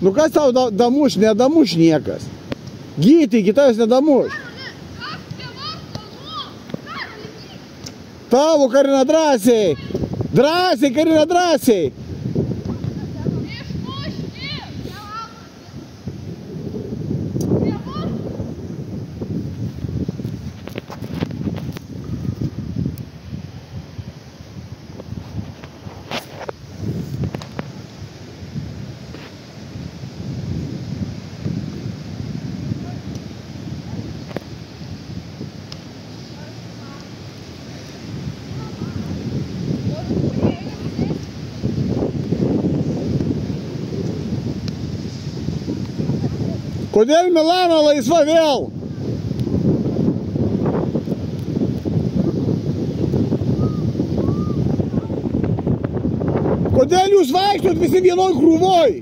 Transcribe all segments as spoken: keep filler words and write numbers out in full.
Nu kas tau da, damuš, nedamuš niekas. Gyti, kitas nedamuš. Tavo, Karina, drąsiai. Drąsiai, Karina, drąsiai. Kodėl Milano laisva vėl? Kodėl jūs vaikštot visi vienoj krūvoj?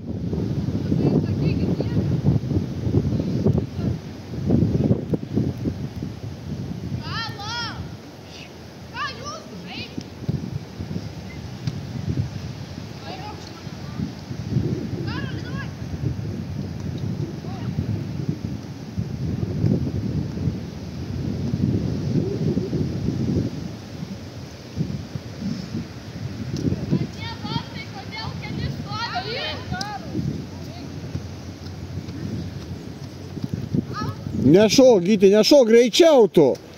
Nešok, Gyti, nešok, greičiau tu.